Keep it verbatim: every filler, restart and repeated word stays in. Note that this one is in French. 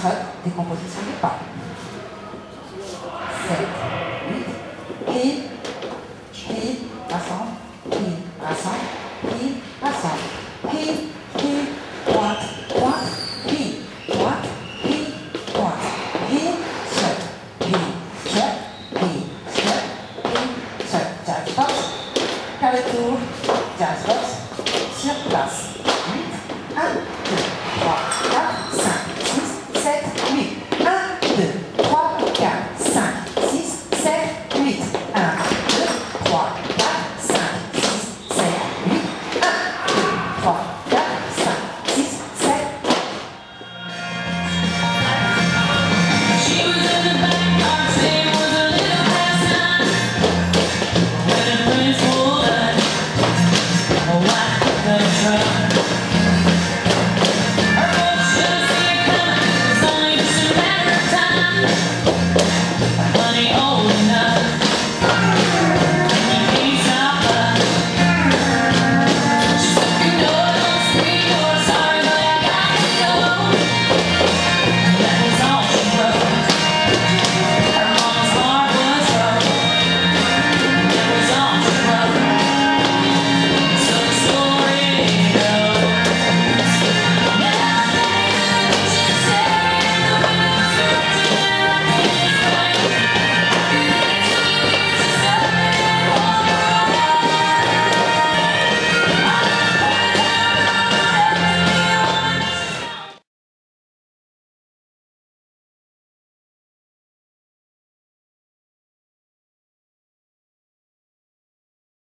strut, décomposition des pas. sept, huit, plie, plie, rassemble, plie, rassemble, plie, rassemble, plie, plie, pointe, pointe, plie, pointe, plie, pointe, plie, strut, plie, strut, plie, strut, plie, strut. Jazz box, carré tour, jazz box, sur place. huit, un, deux, trois, quatre, cinq, six, sept, huit. un, deux, trois, quatre, cinq, six, sept, huit. un, deux, trois, quatre, cinq, six, sept, huit. un, deux, trois, quatre, cinq, six, sept. She was in the back box, there was a little bastard. When the prince pulled up, a white the truck.